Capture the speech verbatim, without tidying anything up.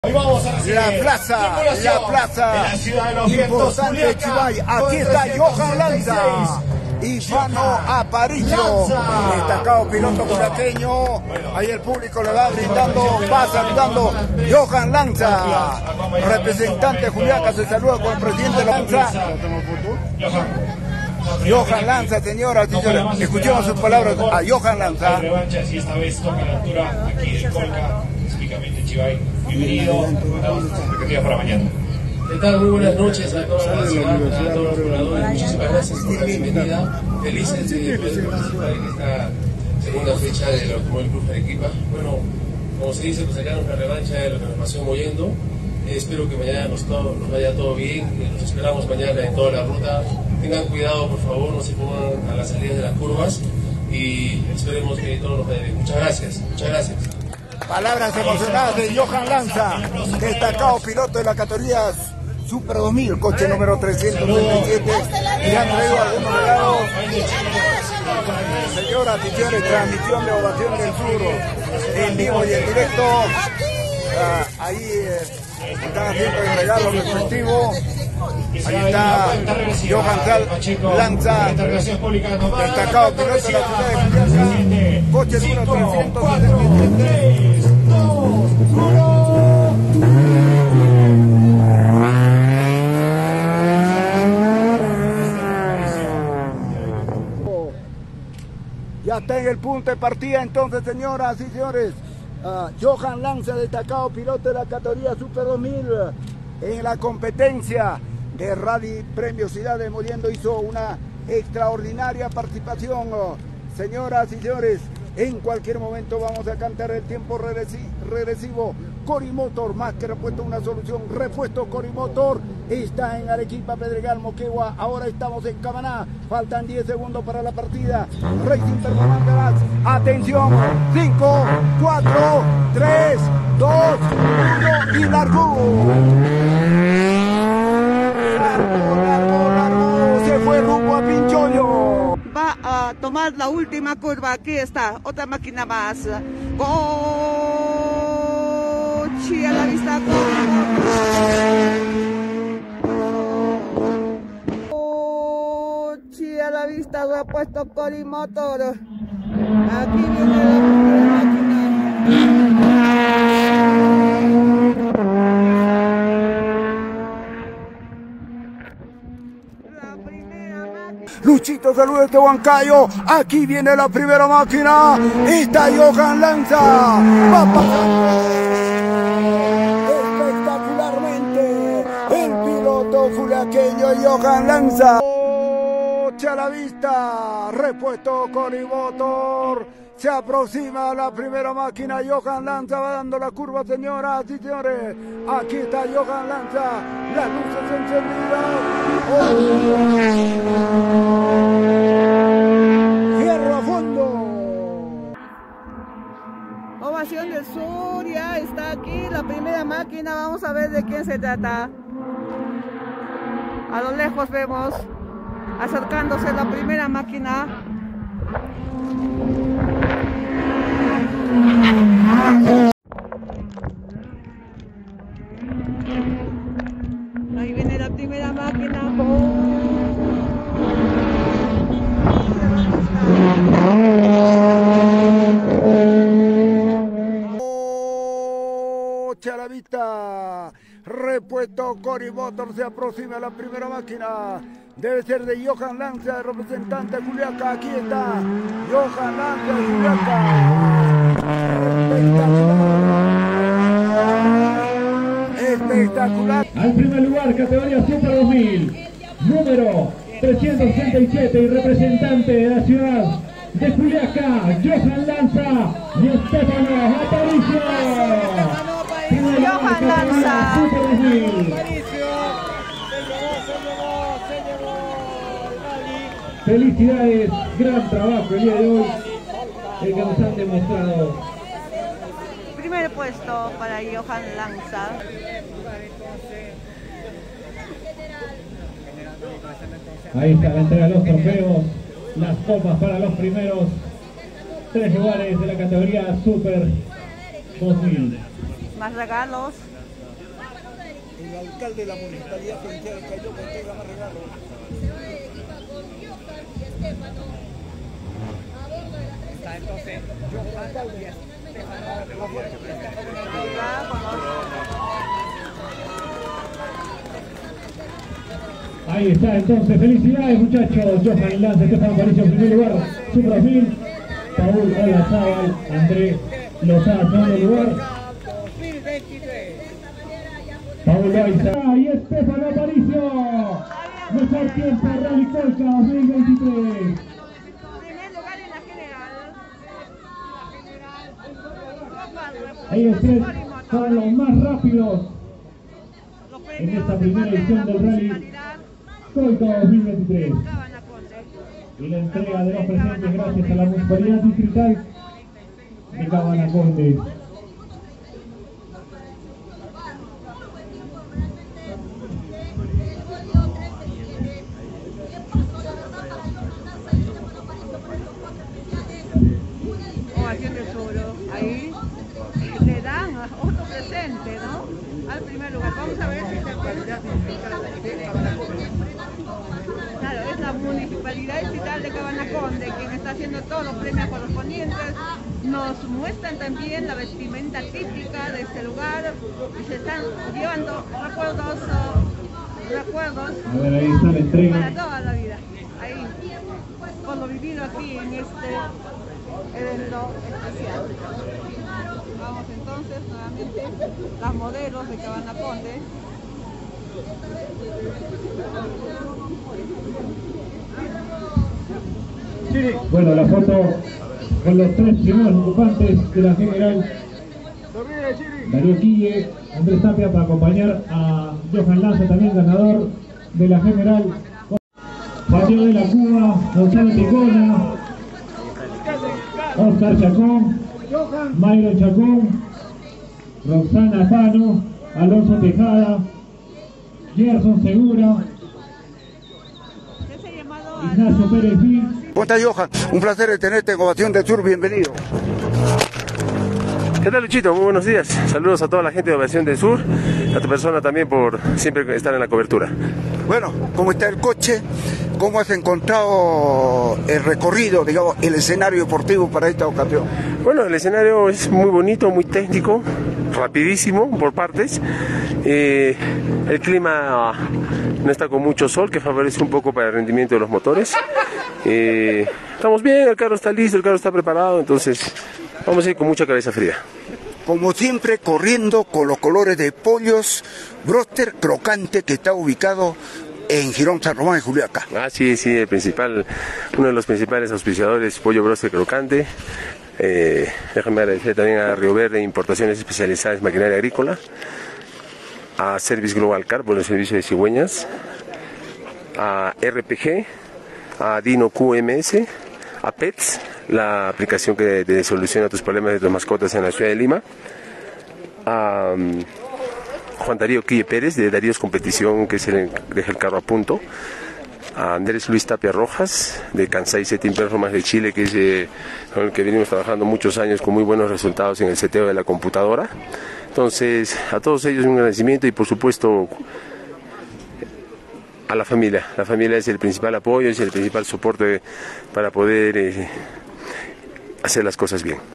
Hoy vamos a la plaza, la plaza de la ciudad de los vientos, importante de Chivay. Aquí está Johan Lanza y Vano Aparicio, destacado piloto curaqueño. Ahí el público le va brindando, va saludando Johan Lanza, representante de Juliaca, se saluda con el presidente Lanza. Johan Lanza, señoras y señores, escuchemos sus palabras a Johan Lanza. Revancha, si esta vez toca la altura aquí de Colca, específicamente Chivay. Bienvenido, las expectativas para mañana. ¿Qué tal? Muy buenas noches a toda la ciudad, a todos los jugadores. Muchísimas gracias por la bienvenida. Felices de poder participar en esta segunda fecha del Automóvil Club Arequipa. Bueno, como se dice, pues acá una revancha de lo que nos pasó moviendo. Eh, espero que mañana nos, todo, nos vaya todo bien. Eh, nos esperamos mañana en toda la ruta. Tengan cuidado, por favor, no se pongan a las salidas de las curvas y esperemos que todo nos vaya bien. Muchas gracias, muchas gracias. Palabras emocionadas de Johan Lanza, destacado piloto de la categoría Super dos mil, coche número trescientos treinta y siete, y han traído algunos regalos. Señoras y señores, transmisión de Ovación del Sur, en vivo y en directo. Ah, ahí eh, están haciendo el regalo respectivo. Ahí está Johan Lanza, destacado piloto de la ciudad de Juliaca, coche número trescientos setenta y siete. Ya está en el punto de partida entonces, señoras y señores. Uh, Johan Lanza, destacado piloto de la categoría Super dos mil, en la competencia de Rally Premio Ciudad de Moliendo hizo una extraordinaria participación. Señoras y señores, en cualquier momento vamos a cantar el tiempo regresivo. Corimotor, más que repuesto, una solución. Repuesto Corimotor está en Arequipa, Pedregal, Moquegua. Ahora estamos en Camaná. Faltan diez segundos para la partida. Racing Performance. Atención. cinco, cuatro, tres, dos, uno y largó. Largo, largo, largo. Se fue rumbo a Pinchollo. Va a tomar la última curva. Aquí está, otra máquina más. Coche a la vista. Coche a la vista. Lo ha puesto Corimotor. Aquí viene la primera Luchito, saludos de Huancayo. Aquí viene la primera máquina. Está Johan Lanza. Va pasando espectacularmente el piloto juliaqueño Johan Lanza. Coche a la vista. Repuesto Corimotor. Se aproxima la primera máquina. Johan Lanza va dando la curva, señoras y señores. Aquí está Johan Lanza. Las luces encendidas. Oh. Fierro a fondo. Ovación del Sur, ya está aquí la primera máquina. Vamos a ver de quién se trata. A lo lejos vemos acercándose la primera máquina. Ahí viene la primera máquina. Coche a la vista. Repuesto Corimotor, se aproxima a la primera máquina. Debe ser de Johan Lanza, representante de Juliaca. Aquí está Johan Lanza de Juliaca. Espectacular. Al primer lugar, categoría Super dos mil, número trescientos sesenta y siete y representante de la ciudad de Juliaca, Johan Lanza y Estefano Aparicio. Johan Lanza. Super dos mil. Felicidades, gran trabajo el día de hoy, el que nos han demostrado. Primer puesto para Johan Lanza. Ahí está la entrega de los trofeos, las copas para los primeros tres lugares de la categoría Super dos mil. Más regalos. el alcalde de la municipalidad provincial de Cayó que entrega más regalos. Está entonces Johan y Ahí está entonces, felicidades muchachos, Johan Lanza, Estefano Aparicio en primer lugar, su perfil, Paul Olazábal, André Lozada en segundo lugar, Paul Loaiza y Estefano Aparicio, mejor tiempo Rally Colca dos mil veintitrés. primer lugar en la general. Ellos tres son los más rápidos en esta primera edición del Rally Colca dos mil veintitrés. Y la entrega de los presentes gracias a la Municipalidad Distrital de Cabanaconde. O haciendo el solo, ahí le dan otro presente, ¿no? Al primer lugar. Vamos a ver si se acuerda. Claro, es la Municipalidad Distrital de Cabanaconde quien está haciendo todos los premios correspondientes. Nos muestran también la vestimenta típica de este lugar y se están llevando recuerdos, uh, recuerdos A ver, ahí está la entrega. para toda la vida. Ahí, por lo vivido aquí en este evento especial. Vamos entonces nuevamente las modelos de Cabanaconde. Bueno, la foto con los tres primeros ocupantes de la general. Darío Quille, Andrés Tapia para acompañar a Johan Lanza, también ganador de la general. Mateo de la Cuba, Gonzalo Ticona, Oscar Chacón, Mayro Chacón, Roxana Pano, Alonso Tejada, Gerson Segura, Ignacio Pérez Gil. ¿Cómo estás, Johan? Un placer de tenerte en Ovación del Sur, bienvenido. ¿Qué tal, Luchito? Muy buenos días. Saludos a toda la gente de Ovación del Sur, a tu persona también por siempre estar en la cobertura. Bueno, ¿cómo está el coche? ¿Cómo has encontrado el recorrido, digamos, el escenario deportivo para esta ocasión? Bueno, el escenario es muy bonito, muy técnico, rapidísimo por partes. Eh, el clima no está con mucho sol, que favorece un poco para el rendimiento de los motores. Eh, estamos bien, el carro está listo, el carro está preparado, entonces vamos a ir con mucha cabeza fría. Como siempre, corriendo con los colores de Pollos Broster Crocante, que está ubicado en Girón San Román, en Juliaca. Ah, sí, sí, el principal, uno de los principales auspiciadores, Pollo Broster Crocante. Eh, déjame agradecer también a Río Verde, Importaciones Especializadas en Maquinaria Agrícola, a Service Global Car por el servicio de cigüeñas, a R P G, a Dino Q M S, a Pets, la aplicación que te soluciona tus problemas de tus mascotas en la ciudad de Lima, a um, Juan Darío Quille Pérez de Darío's Competición, que se le deja el carro a punto, a Andrés Luis Tapia Rojas de Kansai Setting Performance de Chile, que es eh, con el que venimos trabajando muchos años con muy buenos resultados en el seteo de la computadora. Entonces, a todos ellos un agradecimiento y por supuesto a la familia. La familia es el principal apoyo, es el principal soporte para poder eh, hacer las cosas bien.